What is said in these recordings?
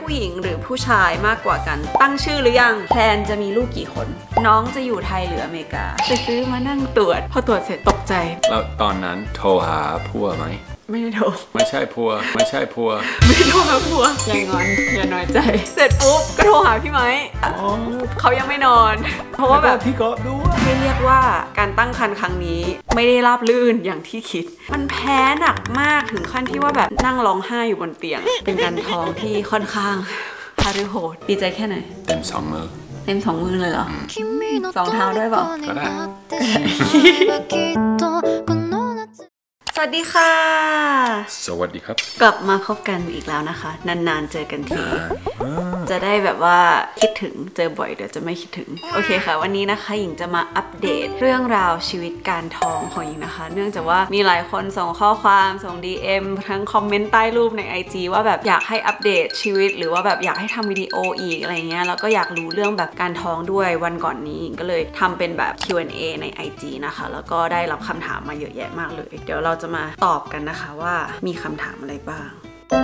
ผู้หญิงหรือผู้ชายมากกว่ากันตั้งชื่อหรือยังแพลนจะมีลูกกี่คนน้องจะอยู่ไทยหรืออเมริกาไปซื้อมานั่งตรวจพอตรวจเสร็จตกใจแล้วตอนนั้นโทรหาผัวไหมไม่ได้โทรไม่ใช่ผัวไม่ได้โทรหาผัวอย่างงอนอย่าน้อยใจเสร็จปุ๊บก็โทรหาพี่ไม้เขายังไม่นอนเพราะว่าแบบพี่ก๊อฟดูไม่เรียกว่าการตั้งครรภ์ครั้งนี้ไม่ได้ราบรื่นอย่างที่คิดมันแพ้หนักมากถึงขั้นที่ว่าแบบนั่งร้องไห้อยู่บนเตียงเป็นการท้องที่ค่อนข้างฮาริโหดดีใจแค่ไหนเต็ม2 มือเต็ม2 มือเลยเหรอ2 เท้าด้วยเปล่าก็ได้สวัสดีค่ะสวัสดีครับกลับมาพบกันอีกแล้วนะคะนานๆเจอกันทีจะได้แบบว่าคิดถึงเจอบ่อยเดี๋ยวจะไม่คิดถึงโอเคค่ะวันนี้นะคะหญิงจะมาอัปเดตเรื่องราวชีวิตการท้องของหญิงนะคะเนื่องจากว่ามีหลายคนส่งข้อความส่ง DM ทั้งคอมเมนต์ใต้รูปใน IG ว่าแบบอยากให้อัปเดตชีวิตหรือว่าแบบอยากให้ทำวิดีโออีกอะไรเงี้ยแล้วก็อยากรู้เรื่องแบบการท้องด้วยวันก่อนนี้ก็เลยทำเป็นแบบ Q&A ใน IG นะคะแล้วก็ได้รับคำถามมาเยอะแยะมากเลยเดี๋ยวเราจะมาตอบกันนะคะว่ามีคำถามอะไรบ้าง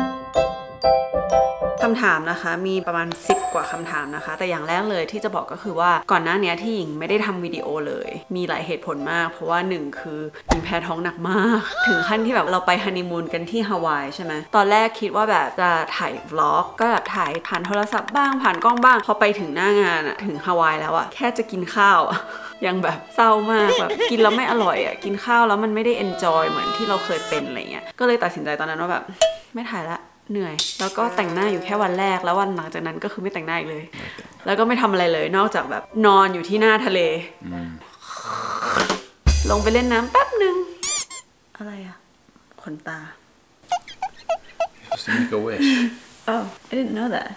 คำถามนะคะมีประมาณ10 กว่าคำถามนะคะแต่อย่างแรกเลยที่จะบอกก็คือว่าก่อนหน้านี้ที่หญิงไม่ได้ทำวิดีโอเลยมีหลายเหตุผลมากเพราะว่า1คือหญิงแพ้ท้องหนักมากถึงขั้นที่แบบเราไปฮันนีมูนกันที่ฮาวายใช่ไหมตอนแรกคิดว่าแบบจะถ่ายวล็อกก็แบบถ่ายผ่านโทรศัพท์บ้างผ่านกล้องบ้างพอไปถึงหน้างานอะถึงฮาวายแล้วอะแค่จะกินข้าวยังแบบเศร้ามากแบบกินแล้วไม่อร่อยอ่ะกินข้าวแล้วมันไม่ได้เอนจอยเหมือนที่เราเคยเป็นอะไรเงี้ยก็เลยตัดสินใจตอนนั้นว่าแบบไม่ถ่ายละเหนื่อยแล้วก็แต่งหน้าอยู่แค่วันแรกแล้ววันหลังจากนั้นก็คือไม่แต่งหน้าอีกเลยแล้วก็ไม่ทำอะไรเลยนอกจากแบบนอนอยู่ที่หน้าทะเลลงไปเล่นน้ำแป๊บนึงอะไรอ่ะขนตา Just make a wish Oh I didn't know that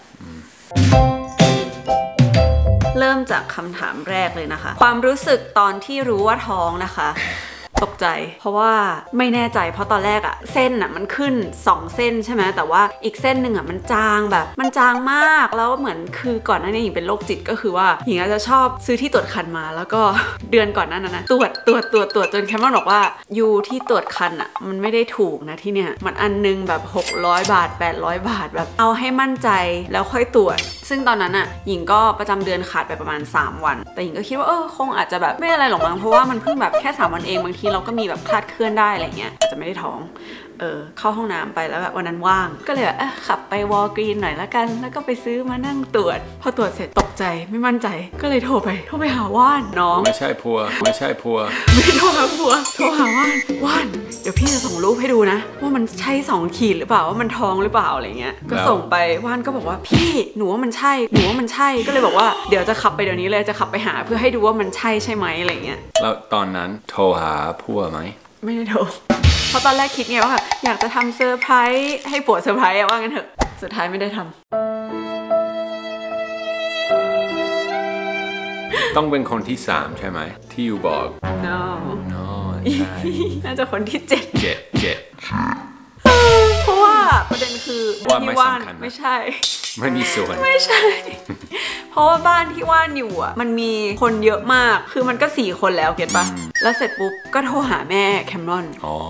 เริ่มจากคำถามแรกเลยนะคะความรู้สึกตอนที่รู้ว่าท้องนะคะตกใจเพราะว่าไม่แน่ใจเพราะตอนแรกอะเส้นอะมันขึ้น2 เส้นใช่ไหมแต่ว่าอีกเส้นหนึ่งอะมันจางแบบมันจางมากแล้วเหมือนคือก่อนหน้านี้หญิงเป็นโรคจิตก็คือว่าหญิงอาจจะชอบซื้อที่ตรวจคันมาแล้วก็เดือนก่อนนั้นนะตรวจจนแคมรอนบอกว่ายูที่ตรวจคันอะมันไม่ได้ถูกนะที่เนี่ยมันอันนึงแบบ600 บาท800 บาทแบบเอาให้มั่นใจแล้วค่อยตรวจซึ่งตอนนั้นอะหญิงก็ประจำเดือนขาดไปประมาณ3 วันแต่หญิงก็คิดว่าคงอาจจะแบบไม่อะไรหรอกมั้งเพราะว่ามันเพิ่งแบบแค่3 วันเองบางทีเราก็มีแบบคลาดเคลื่อนได้อะไรเงี้ยอาจจะไม่ได้ท้องเข้าห้องน้ำไปแล้วแบบวันนั้นว่างก็เลยแบบขับไปวอลกรีนหน่อยละกันแล้วก็ไปซื้อมานั่งตรวจพอตรวจเสร็จตกใจไม่มั่นใจก็เลยโทรไปหาว่านน้องไม่ใช่ผัวไม่โทรหาผัวโทรหาว่านเดี๋ยวพี่จะส่งรูปให้ดูนะว่ามันใช่2 ขีดหรือเปล่าว่ามันท้องหรือเปล่าอะไรเงี้ยก็ส่งไปว่านก็บอกว่าพี่หนูว่ามันใช่ก็เลยบอกว่าเดี๋ยวจะขับไปเดี๋ยวนี้เลยจะขับไปหาเพื่อให้ดูว่ามันใช่ไหมอะไรเงี้ยแล้วตอนนั้นโทรหาผัวไหมไม่ได้โทรเพราะตอนแรกคิดไงว่าแบบอยากจะทำเซอร์ไพรส์ให้ผัวเซอร์ไพรส์ว่างั้นเถอะสุดท้ายไม่ได้ทำต้องเป็นคนที่3ใช่ไหมที่อยู่บอก no ใช่น่าจะคนที่7เพราะว่าประเด็นคือที่ว่านไม่ใช่ไม่มีส่วนไม่ใช่เพราะว่าบ้านที่ว่านอยู่อ่ะมันมีคนเยอะมากคือมันก็4 คนแล้วเก็ตปะแล้วเสร็จปุ๊บก็โทรหาแม่แคมรอน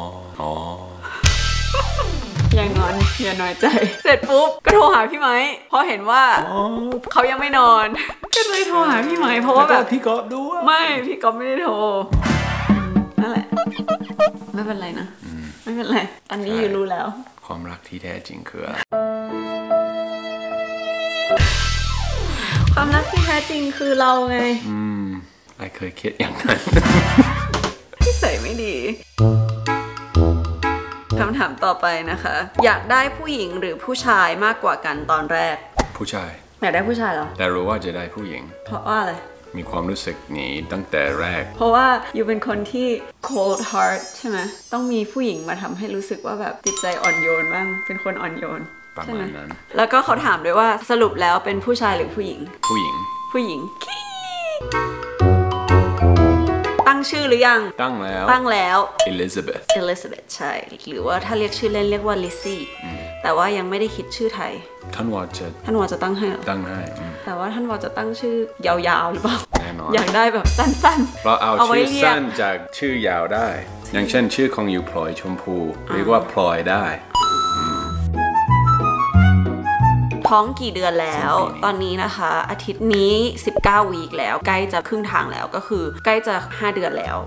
อย่างงอนอย่าน้อยใจเสร็จปุ๊บก็โทรหาพี่ไม้เพราะเห็นว่าเขายังไม่นอนก็เลยโทรหาพี่ไม้เพราะว่าแบบพี่ก๊อฟดูไม่พี่ก๊อฟไม่ได้โทรนั่นแหละไม่เป็นไรนะไม่เป็นไรตอนนี้อยู่รู้แล้วความรักที่แท้จริงคืออะไรความรักที่แท้จริงคือเราไงไอเคยคิดอย่างนั้นที่ใส่ไม่ดีคำถามต่อไปนะคะอยากได้ผู้หญิงหรือผู้ชายมากกว่ากันตอนแรกผู้ชายอยากได้ผู้ชายเหรอแต่รู้ว่าจะได้ผู้หญิงเพราะว่าอะไรมีความรู้สึกนี้ตั้งแต่แรกเพราะว่าอยู่เป็นคนที่ cold heart ใช่ไหมต้องมีผู้หญิงมาทำให้รู้สึกว่าแบบจิตใจอ่อนโยนบ้างเป็นคนอ่อนโยนประมาณนั้นแล้วก็เขาถามด้วยว่าสรุปแล้วเป็นผู้ชายหรือผู้หญิงผู้หญิงตั้งชื่อหรือยังตั้งแล้ว Elizabeth ใช่หรือว่าถ้าเรียกชื่อเล่นเรียกว่า Lizzie แต่ว่ายังไม่ได้คิดชื่อไทยท่านวอจะตั้งให้ตั้งให้แต่ว่าท่านวอจะตั้งชื่อยาวๆหรือเปล่าแน่นอนอยากได้แบบสั้นๆเราเอาชื่อสั้นจากชื่อยาวได้อย่างเช่นชื่อของอยู่พลอยชมพูเรียกว่าพลอยได้ท้องกี่เดือนแล้วตอนนี้นะคะอาทิตย์นี้19วีคแล้วใกล้จะครึ่งทางแล้วก็คือใกล้จะ5เดือนแล้ว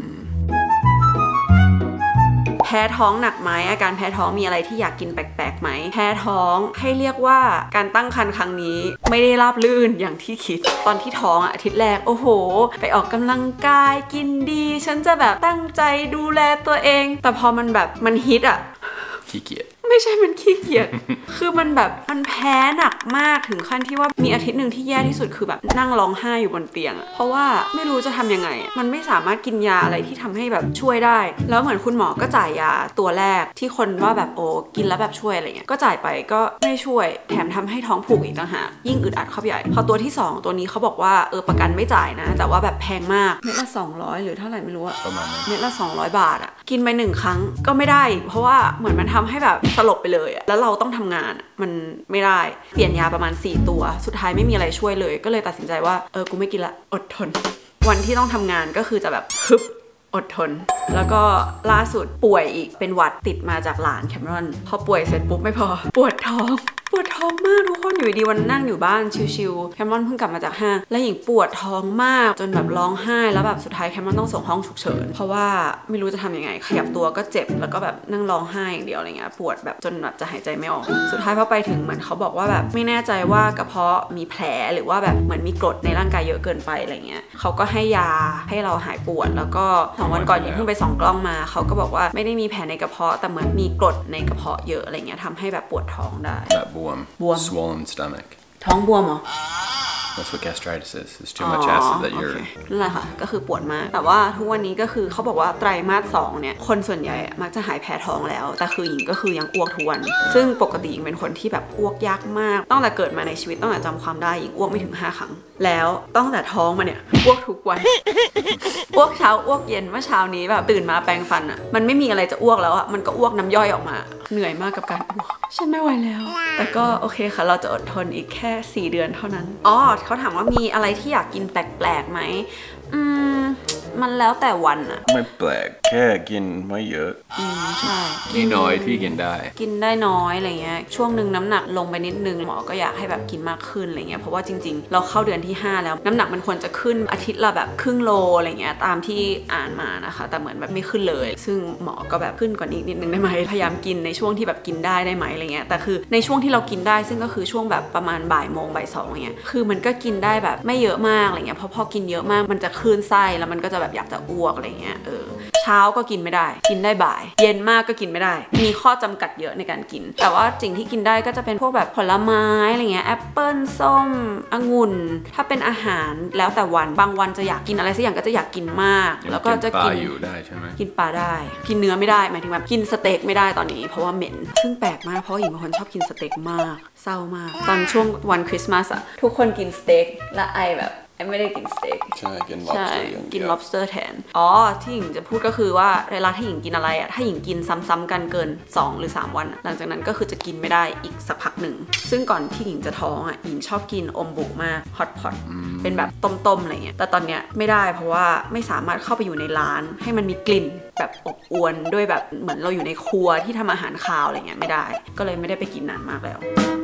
แพ้ท้องหนักไหมอาการแพ้ท้องมีอะไรที่อยากกินแปลกๆไหมแพ้ท้องให้เรียกว่าการตั้งครรภ์ครั้งนี้ไม่ได้ราบรื่นอย่างที่คิดตอนที่ท้องอาทิตย์แรกโอ้โหไปออกกำลังกายกินดีฉันจะแบบตั้งใจดูแลตัวเองแต่พอมันแบบมันฮิตอ่ะขี้เกียจไม่ใช่มันขี้เกียจ คือมันแบบมันแพ้หนักมากถึงขั้นที่ว่ามีอาทิตย์หนึ่งที่แย่ที่สุดคือแบบนั่งร้องไห้อยู่บนเตียงเพราะว่าไม่รู้จะทำยังไงมันไม่สามารถกินยาอะไรที่ทำให้แบบช่วยได้แล้วเหมือนคุณหมอก็จ่ายยาตัวแรกที่คนว่าแบบโอ้กินแล้วแบบช่วยอะไรเงี้ยก็จ่ายไปก็ไม่ช่วยแถมทำให้ท้องผูกอีกต่างหากยิ่งอึดอัดเข้าไปใหญ่พอตัวที่2ตัวนี้เขาบอกว่าประกันไม่จ่ายนะแต่ว่าแบบแพงมากเม็ดละ200หรือเท่าไหร่ไม่รู้อะประมาณนั้นเม็ดละ200 บาทอะกินไป1ครั้งก็ไม่ได้เพราะว่าเหมือนมันทำให้แบบสลบไปเลยอะแล้วเราต้องทำงานมันไม่ได้เปลี่ยนยาประมาณ4ตัวสุดท้ายไม่มีอะไรช่วยเลยก็เลยตัดสินใจว่ากูไม่กินละอดทนวันที่ต้องทำงานก็คือจะแบบฮึบอดทนแล้วก็ล่าสุดป่วยอีกเป็นหวัดติดมาจากหลานแคมรอนพอป่วยเสร็จปุ๊บไม่พอปวดท้องมากทุกคนอยู่ดีวันนั่งอยู่บ้านชิวๆแคมรอนเพิ่งกลับมาจากห้างแล้วหญิงปวดท้องมากจนแบบร้องไห้แล้วแบบสุดท้ายแคมรอนต้องส่งห้องฉุกเฉินเพราะว่าไม่รู้จะทำยังไงขยับตัวก็เจ็บแล้วก็แบบนั่งร้องไห้อย่างเดียวอะไรเงี้ยปวดแบบจนแบบจะหายใจไม่ออกสุดท้ายพอไปถึงเหมือนเขาบอกว่าแบบไม่แน่ใจว่ากระเพาะมีแผลหรือว่าแบบเหมือนมีกรดในร่างกายเยอะเกินไปอะไรเงี้ยเขาก็ให้ยาให้เราหายปวดแล้วก็2 วันก่อนหญิงเพิ่งไปส่องกล้องมาเขาก็บอกว่าไม่ได้มีแผลในกระเพาะแต่เหมือนมีกรดในกระเพาะเยอะอะไรเงี้ยทำให้แบบปวดท้องได้แบบบวม swollen stomach ท้องบวมเหรอ That's what gastritis is. It's too much acid that you're นั่นแหละค่ะก็คือปวดมากแต่ว่าทุกวันนี้ก็คือเขาบอกว่าไตรมาส 2เนี่ยคนส่วนใหญ่มักจะหายแพ้ท้องแล้วแต่คือหญิงก็คือยังอ้วกทุกวันซึ่งปกติหญิงเป็นคนที่แบบอ้วกยากมากตั้งแต่เกิดมาในชีวิตตั้งแต่จำความได้หญิงอ้วกไม่ถึง5 ครั้งแล้วตั้งแต่ท้องมาเนี่ยอ้วกทุกวัน อ้วกเช้าอ้วกเย็นเมื่อเช้านี้แบบตื่นมาแปรงฟันอ่ะมันไม่มีอะไรจะอ้วกแล้วอ่ะมันก็อ้วกน้ำย่อยออกมาเหนื่อยมากกับการอ้วกฉันไม่ไหวแล้วแต่ก็โอเคค่ะเราจะอดทนอีกแค่4 เดือนเท่านั้นเขาถามว่ามีอะไรที่อยากกินแปลกๆไหมมันแล้วแต่วันอะไม่แปลกแค่กินไม่เยอะใช่กินน้อยที่กินได้น้อยอะไรเงี้ยช่วงหนึ่งน้ำหนักลงไปนิดนึงหมอก็อยากให้แบบกินมากขึ้นอะไรเงี้ยเพราะว่าจริงๆเราเข้าเดือนที่5แล้วน้ำหนักมันควรจะขึ้นอาทิตย์ละแบบครึ่งโลอะไรเงี้ยตามที่อ่านมานะคะแต่เหมือนแบบไม่ขึ้นเลยซึ่งหมอก็แบบขึ้นกว่านี้นิดนึงได้ไหมพยายามกินในช่วงที่แบบกินได้ไหมอะไรเงี้ยแต่คือในช่วงที่เรากินได้ซึ่งก็คือช่วงแบบประมาณบ่ายโมงบ่าย 2เงี้ยคือมันก็กินได้แบบไม่เยอะมากอะไรเงี้ยเพราะพอกินเยอะมากมันจะคลื่นไส้แล้วมันก็จะแบบอยากจะอ้วกอะไรเงี้ยเช้าก็กินไม่ได้กินได้บ่ายเย็นมากก็กินไม่ได้มีข้อจำกัดเยอะในการกินแต่ว่าสิ่งที่กินได้ก็จะเป็นพวกแบบผลไม้อะไรเงี้ยแอปเปิ้ลส้มองุ่นถ้าเป็นอาหารแล้วแต่วันบางวันจะอยากกินอะไรสักอย่างก็จะอยากกินมากแล้วก็จะกินอยู่ได้ใช่ไหมกินปลาได้กินเนื้อไม่ได้หมายถึงแบบกินสเต็กไม่ได้ตอนนี้เพราะว่าเหม็นซึ่งแปลกมากเพราะหญิงเป็นคนชอบกินสเต็กมากเศร้ามากตอนช่วงวันคริสต์มาสอะทุกคนกินสเต็กและไอแบบไม่ได้กินสเต็กใช่กิน lobster กิน lobster แทนที่หญิงจะพูดก็คือว่าเวลาที่หญิงกินอะไรอะถ้าหญิงกินซ้ำๆกันเกิน2 หรือ 3 วันหลังจากนั้นก็คือจะกินไม่ได้อีกสักพักหนึ่งซึ่งก่อนที่หญิงจะท้องอะหญิงชอบกินอมบุมาก hot pot เป็นแบบต้มๆอะไรเงี้ยแต่ตอนเนี้ยไม่ได้เพราะว่าไม่สามารถเข้าไปอยู่ในร้านให้มันมีกลิ่นแบบอบอวลด้วยแบบเหมือนเราอยู่ในครัวที่ทำอาหารคาวอะไรเงี้ยไม่ได้ก็เลยไม่ได้ไปกินนานมากแล้ว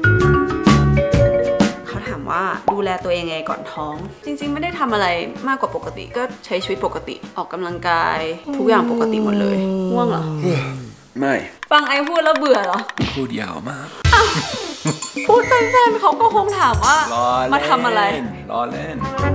ถามว่าดูแลตัวเองไงก่อนท้องจริงๆไม่ได้ทำอะไรมากกว่าปกติก็ใช้ชีวิตปกติออกกำลังกายทุกอย่างปกติหมดเลยง่วงเหรอไม่ฟังไอพูดแล้วเบื่อเหรอพูดยาวมากพูดสั้นๆเขาก็คงถามว่ามาทำอะไรล้อเล่น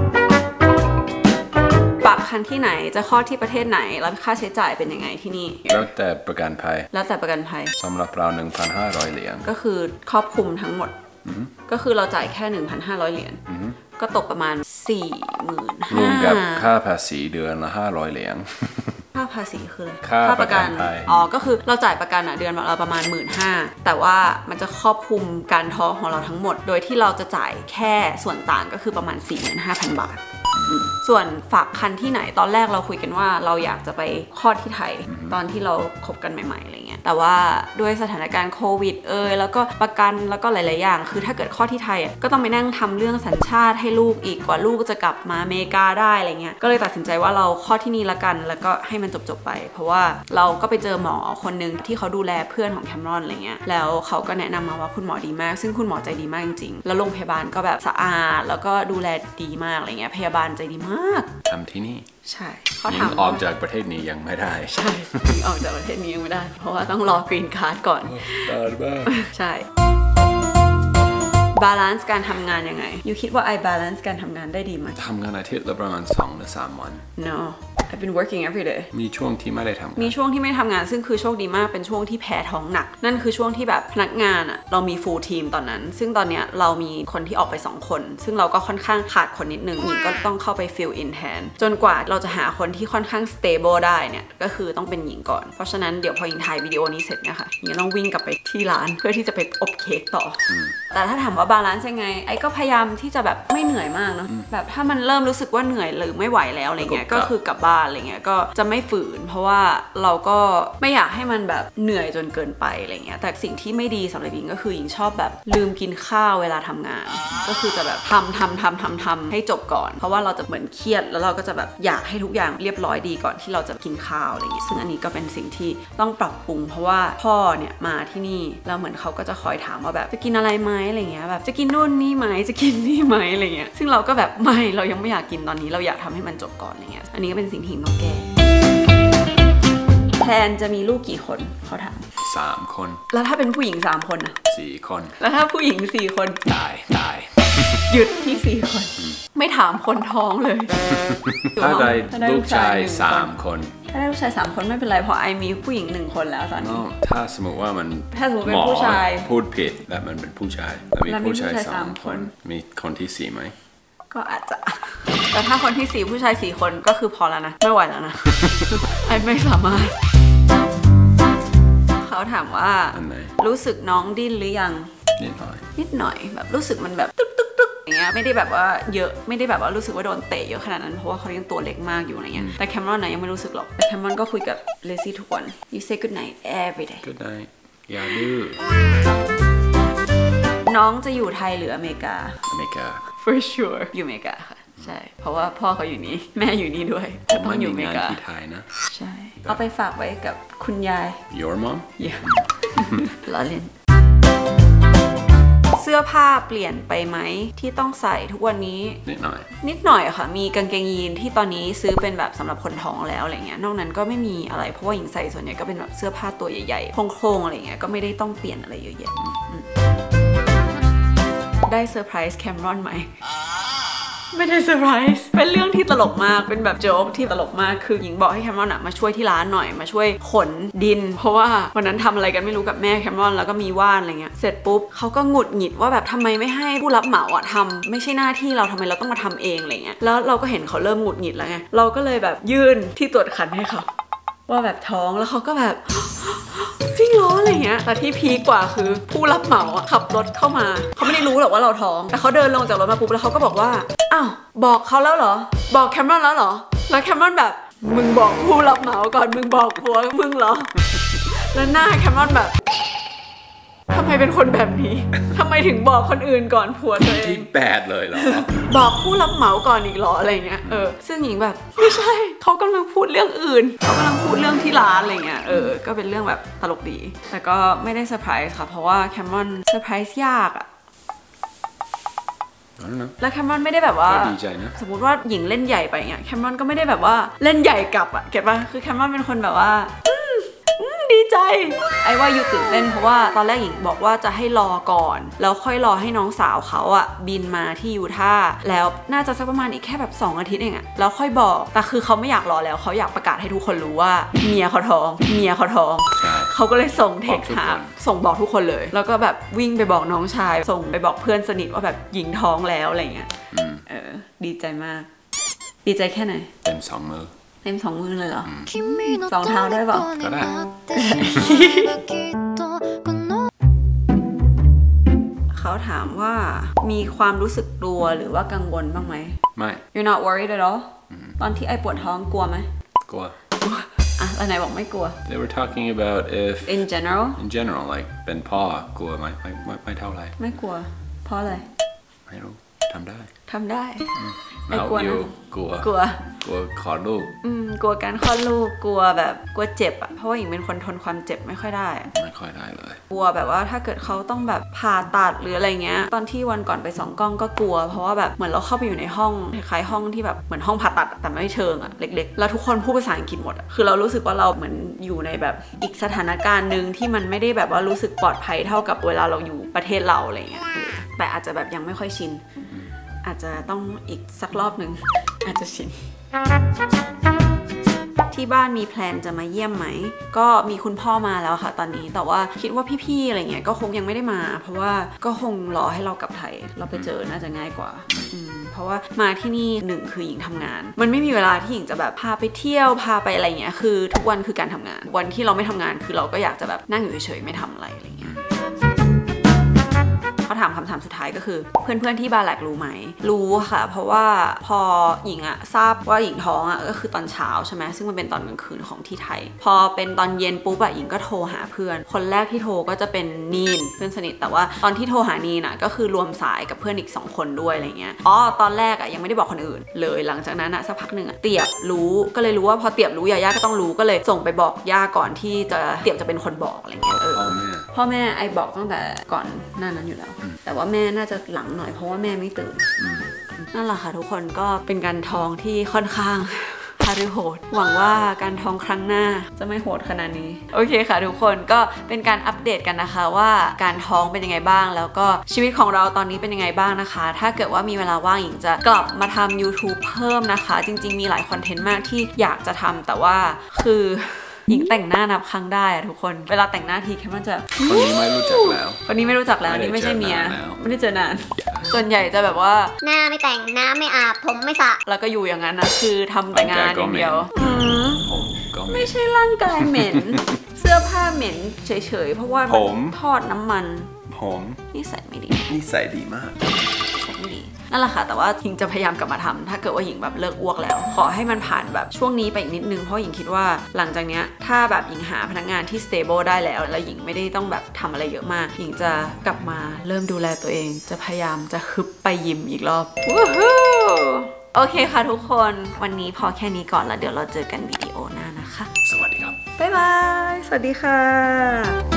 ปรับคันที่ไหนจะคลอดที่ประเทศไหนแล้วค่าใช้จ่ายเป็นยังไงที่นี่แล้วแต่ประกันภัยสำหรับเรา 1,500 เหรียญก็คือครอบคลุมทั้งหมดก็คือเราจ่ายแค่ 1,500 เหรียญก็ตกประมาณ 45,000 รวมกับค่าภาษีเดือนละ500 เหรียญค่าภาษีคือค่าประกันก็คือเราจ่ายประกันเดือนละประมาณ 15,000 แต่ว่ามันจะครอบคลุมการท้องของเราทั้งหมดโดยที่เราจะจ่ายแค่ส่วนต่างก็คือประมาณ 45,000 บาทส่วนฝากคันที่ไหนตอนแรกเราคุยกันว่าเราอยากจะไปคลอดที่ไทยตอนที่เราคบกันใหม่ๆอะไรเงี้ยแต่ว่าด้วยสถานการณ์โควิดแล้วก็ประกันแล้วก็หลายๆอย่างคือถ้าเกิดข้อที่ไทยก็ต้องไปนั่งทำเรื่องสัญชาติให้ลูกอีกกว่าลูกจะกลับมาอเมริกาได้อะไรเงี้ยก็เลยตัดสินใจว่าเราข้อที่นี่ละกันแล้วก็ให้มันจบไปเพราะว่าเราก็ไปเจอหมอคนนึงที่เขาดูแลเพื่อนของแคมรอนอะไรเงี้ยแล้วเขาก็แนะนำมาว่าคุณหมอดีมากซึ่งคุณหมอใจดีมากจริงๆแล้วโรงพยาบาลก็แบบสะอาดแล้วก็ดูแลดีมากอะไรเงี้ยพยาบาลใจดีมากทำที่นี่ใช่เขาถามออกจากประเทศนี้ยังไม่ได้ใช่ออกจากประเทศนี้ยังไม่ได้เพราะว่าต้องรอกรีนการ์ดก่อนใช่บาลานซ์การทำงานยังไงยูคิดว่าไอบาลานซ์การทำงานได้ดีไหมทำงานอาทิตย์ละประมาณ2 หรือ 3 วัน No I've been working every day มีช่วงที่ไม่ได้ทำงานมีช่วงที่ไม่ทำงานซึ่งคือโชคดีมากเป็นช่วงที่แพ้ท้องหนักนั่นคือช่วงที่แบบพนักงานอะเรามี full team ตอนนั้นซึ่งตอนเนี้ยเรามีคนที่ออกไป2 คนซึ่งเราก็ค่อนข้างขาดคนนิดนึงหญิงก็ต้องเข้าไป fill in แทนจนกว่าเราจะหาคนที่ค่อนข้าง stable ได้เนี่ยก็คือต้องเป็นหญิงก่อนเพราะฉะนั้นเดี๋ยวพอหญิงถ่ายวิดีโอนี้เสร็จเนี่ยค่ะหญิงต้องวิ่งกลับไปที่ร้านเพื่อที่จะไปอบเค้กต่อแต่ถ้าถามว่าบาลานซ์ยังไงไอ้ก็พยายามที่จะแบบไม่เหนื่อยมากเนาะแบบถ้ามันเริ่มรู้สึกว่าเหนื่อยหรือไม่ไหวแล้วอะไรเงี้ยก็คือกลับบ้านอะไรเงี้ยก็จะไม่ฝืนเพราะว่าเราก็ไม่อยากให้มันแบบเหนื่อยจนเกินไปอะไรเงี้ยแต่สิ่งที่ไม่ดีสำหรับหญิงก็คือหญิงชอบแบบลืมกินข้าวเวลาทำงานก็คือจะแบบทำให้จบก่อนเพราะว่าเราจะเหมือนเครียดแล้วเราก็จะแบบอยากให้ทุกอย่างเรียบร้อยดีก่อนที่เราจะกินข้าวอะไรอย่างงี้ซึ่งอันนี้ก็เป็นสิ่งที่ต้องปรับปรุงเพราะว่าพ่อเนี่ยมาที่นี่แล้วเหมือนเขาก็จะคอยถามว่าแบบจะกินอะไรไหมอะไรเงี้ยแบบจะกินนู่นนี่ไหมจะกินนี่ไหมอะไรเงี้ยซึ่งเราก็แบบไม่เรายังไม่อยากกินตอนนี้เราอยากทำให้มันจบก่อนอะไรเงี้ยอันนี้ก็เป็นสิ่งที่ต้องแก้แพลนจะมีลูกกี่คนเขาถาม 3 คนแล้วถ้าเป็นผู้หญิง3 คนอะ 4 คนแล้วถ้าผู้หญิง4 คนตายหยุดที่4 คนไม่ถามคนท้องเลยถ้าได้ลูกชาย3 คนถ้าได้ลูกชาย3 คนไม่เป็นไรเพราะไอมีผู้หญิง1 คนแล้วตอนนี้ถ้าสมมติว่ามันเป็นผู้ชายพูดผิดแล้วมันเป็นผู้ชายแล้วมีผู้ชาย3 คนมีคนที่4ไหมก็อาจจะแต่ถ้าคนที่4ผู้ชาย4 คนก็คือพอแล้วนะไม่ไหวแล้วนะ ไอไม่สามารถเขาถามว่ารู้สึกน้องดิ้นหรือยังนิดหน่อยแบบรู้สึกมันแบบตึ๊กอย่างเงี้ยไม่ได้แบบว่าเยอะไม่ได้แบบว่ารู้สึกว่าโดนเตะเยอะขนาดนั้นเพราะว่าเขายังตัวเล็กมากอยู่อะไรเงี้ยแต่แคมรอนนะยังไม่รู้สึกหรอกแต่แคมรอนก็คุยกับเลซี่ทุกวัน you say good night every day good night อย่าดื้อน้องจะอยู่ไทยหรืออเมริกาfor sure อยู่อเมริกาค่ะใช่เพราะว่าพ่อเขาอยู่นี่แม่อยู่นี่ด้วยจะต้องอยู่อเมริกาที่ไทยนะใช่เอาไปฝากไว้กับคุณยาย your mom yeah ล้อเล่นเสื้อผ้าเปลี่ยนไปไหมที่ต้องใส่ทุกวันนี้นิดหน่อยค่ะมีกางเกงยีนที่ตอนนี้ซื้อเป็นแบบสำหรับคนท้องแล้วอะไรเงี้ยนอกนั้นก็ไม่มีอะไรเพราะว่าหญิงใส่ส่วนใหญ่ก็เป็นแบบเสื้อผ้าตัวใหญ่ๆโครงๆอะไรเงี้ยก็ไม่ได้ต้องเปลี่ยนอะไรเยอะแยะได้เซอร์ไพรส์แคมรอนไหมไม่ได้เซอร์ไพรส์เป็นเรื่องที่ตลกมากเป็นแบบโจ๊กที่ตลกมากคือหญิงบอกให้แคมรอนมาช่วยที่ร้านหน่อยมาช่วยขนดินเพราะว่าวันนั้นทำอะไรกันไม่รู้กับแม่แคมรอนแล้วก็มีว่านอะไรเงี้ยเสร็จปุ๊บเขาก็หงุดหงิดว่าแบบทำไมไม่ให้ผู้รับเหมาทำไม่ใช่หน้าที่เราทำไมเราต้องมาทำเองอะไรเงี้ยแล้วเราก็เห็นเขาเริ่มหงุดหงิดแล้วไงเราก็เลยแบบยื่นที่ตรวจคันให้เขาว่าแบบท้องแล้วเขาก็แบบจริงเหรออะไรเงี้ยแต่ที่พีคกว่าคือผู้รับเหมาขับรถเข้ามาเขาไม่ได้รู้หรอกว่าเราท้องแต่เขาเดินลงจากรถมาปุ๊บแล้วเขาก็บอกว่าอ้าวบอกเขาแล้วเหรอบอกแคมรอนแล้วเหรอแล้วแคมรอนแบบมึงบอกผู้รับเหมาก่อนมึงบอกผัวมึงเหรอแล้วหน้าแคมรอนแบบทำไมเป็นคนแบบนี้ทำไมถึงบอกคนอื่นก่อนผัวตัวเองที่แปดเลยเหรอบอกผู้รับเหมาก่อนอีกเหรออะไรเงี้ยซึ่งหญิงแบบไม่ใช่เขากำลังพูดเรื่องอื่นเขากำลังพูดเรื่องที่ร้านอะไรเงี้ยก็เป็นเรื่องแบบตลกดีแต่ก็ไม่ได้เซอร์ไพรส์ค่ะเพราะว่าแคมรอนเซอร์ไพรส์ยากอะแล้วแคมรอนไม่ได้แบบว่าสมมติว่าหญิงเล่นใหญ่ไปเงี้ยแคมรอนก็ไม่ได้แบบว่าเล่นใหญ่กลับอะเก็ตป่ะคือแคมรอนเป็นคนแบบว่าดีใจไอ้ว่ายูตื่นเต้นเพราะว่าตอนแรกหญิงบอกว่าจะให้รอก่อนแล้วค่อยรอให้น้องสาวเขาบินมาที่ยูทาห์แล้วน่าจะสักประมาณอีกแค่แบบ2 อาทิตย์เองแล้วค่อยบอกแต่คือเขาไม่อยากรอแล้วเขาอยากประกาศให้ทุกคนรู้ว่าเมียเขาท้องเขาก็เลยส่งเทคหาส่งบอกทุกคนเลยแล้วก็แบบวิ่งไปบอกน้องชายส่งไปบอกเพื่อนสนิทว่าแบบหญิงท้องแล้วอะไรเงี้ยดีใจมากดีใจแค่ไหนเต็ม2 มือเต็ม2 มือเลยเหรอ2 เท้าได้เปล่าก็ได้เขาถามว่ามีความรู้สึกกลัวหรือว่ากังวลบ้างไหมไม่ You're not worried at all ตอนที่ไอปวดท้องกลัวไหมกลัวอ่ะแล้วไหนบอกไม่กลัว They were talking about if in general like เป็นพ่อกลัวไหมไม่เท่าไหร่ไม่กลัวเพราะอะไรไม่รู้ทำได้ไอ้กลัวนะกลัวคลอดลูกกลัวการคลอดลูกกลัวแบบกลัวเจ็บอ่ะเพราะว่าหญิงเป็นคนทนความเจ็บไม่ค่อยได้เลยกลัวแบบว่าถ้าเกิดเขาต้องแบบผ่าตัดหรืออะไรเงี้ยตอนที่วันก่อนไปส่องกล้องก็กลัวเพราะว่าแบบเหมือนเราเข้าไปอยู่ในห้องคล้ายๆห้องที่แบบเหมือนห้องผ่าตัดแต่ไม่เชิงอ่ะเล็กๆแล้วทุกคนพูดภาษาอังกฤษหมดอ่ะคือเรารู้สึกว่าเราเหมือนอยู่ในแบบอีกสถานการณ์นึงที่มันไม่ได้แบบว่ารู้สึกปลอดภัยเท่ากับเวลาเราอยู่ประเทศเราอะไรเงี้ยแต่อาจจะแบบยังไม่ค่อยชินอาจจะต้องอีกสักรอบหนึ่งอาจจะชินที่บ้านมีแพลนจะมาเยี่ยมไหมก็มีคุณพ่อมาแล้วค่ะตอนนี้แต่ว่าคิดว่าพี่ๆอะไรเงี้ยก็คงยังไม่ได้มาเพราะว่าก็คงรอให้เรากลับไทยเราไปเจอน่าจะง่ายกว่าเพราะว่ามาที่นี่1คือหญิงทำงานมันไม่มีเวลาที่หญิงจะแบบพาไปเที่ยวพาไปอะไรเงี้ยคือทุกวันคือการทำงานวันที่เราไม่ทำงานคือเราก็อยากจะแบบนั่งอยู่เฉยๆไม่ทำอะไรเงี้ยเขาถามคำถามสุดท้ายก็คือเพื่อนๆที่บาแลกรู้ไหมรู้ค่ะเพราะว่าพอหญิงอะทราบว่าหญิงท้องอะก็คือตอนเช้าใช่ไหมซึ่งมันเป็นตอนกลางคืนของที่ไทยพอเป็นตอนเย็นปุ๊บอะหญิงก็โทรหาเพื่อนคนแรกที่โทรก็จะเป็นนีนเพื่อนสนิทแต่ว่าตอนที่โทรหานีนอะก็คือรวมสายกับเพื่อนอีก2คนด้วยอะไรเงี้ยตอนแรกอะยังไม่ได้บอกคนอื่นเลยหลังจากนั้นอะสักพักหนึ่งอะเตียบรู้ก็เลยรู้ว่าพอเตียบรู้ย่าก็ต้องรู้ก็เลยส่งไปบอกย่าก่อนที่จะเตียบจะเป็นคนบอกอะไรเงี้ยพ่อแม่ไอบอกตั้งแต่ก่อนหน้านั้นอยู่แล้วแต่ว่าแม่น่าจะหลังหน่อยเพราะว่าแม่ไม่ตื่นนั่นแหละค่ะทุกคนก็เป็นการท้องที่ค่อนข้างฮารุโหดหวังว่าการท้องครั้งหน้าจะไม่โหดขนาดนี้โอเคค่ะทุกคนก็เป็นการอัปเดตกันนะคะว่าการท้องเป็นยังไงบ้างแล้วก็ชีวิตของเราตอนนี้เป็นยังไงบ้างนะคะถ้าเกิดว่ามีเวลาว่างหญิงจะกลับมาทำ YouTube เพิ่มนะคะจริงๆมีหลายคอนเทนต์มากที่อยากจะทำแต่ว่าคือหญิงแต่งหน้านับครั้งได้อะทุกคนเวลาแต่งหน้าทีแค่มันจะคนนี้ไม่รู้จักแล้วนี่ไม่ใช่เมียไม่ได้เจอนานส่วนใหญ่จะแบบว่าหน้าไม่แต่งน้ำไม่อาบผมไม่สระแล้วก็อยู่อย่างนั้นนะคือทำแต่งานอย่างเดียวผมก็ไม่ใช่ร่างกายเหม็นเสื้อผ้าเหม็นเฉยๆเพราะว่าทอดน้ำมันผมนิสัยไม่ดีนิสัยดีมากนั่นแหละค่ะแต่ว่าหญิงจะพยายามกลับมาทำถ้าเกิดว่าหญิงแบบเลิกอ้วกแล้วขอให้มันผ่านแบบช่วงนี้ไปอีกนิดนึงเพราะหญิงคิดว่าหลังจากเนี้ยถ้าแบบหญิงหาพนักงานที่ stable ได้แล้วหญิงไม่ได้ต้องแบบทำอะไรเยอะมากหญิงจะกลับมาเริ่มดูแลตัวเองจะพยายามจะฮึบไปยิมอีกรอบโอเคค่ะทุกคนวันนี้พอแค่นี้ก่อนแล้วเดี๋ยวเราเจอกันวิดีโอหน้านะคะสวัสดีครับบ๊ายบายสวัสดีค่ะ